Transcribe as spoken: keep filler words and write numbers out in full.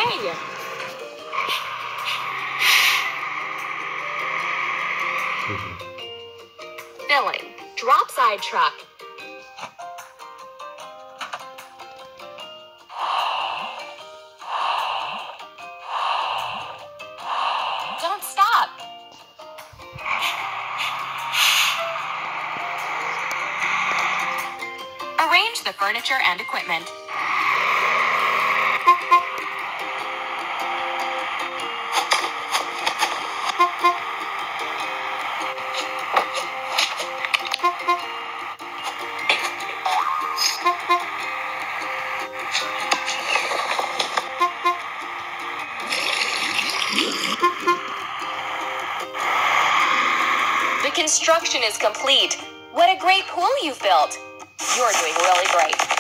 Hey! Filling. Drop side truck. Don't stop. Arrange the furniture and equipment. The construction is complete. What a great pool you've built. You're doing really great.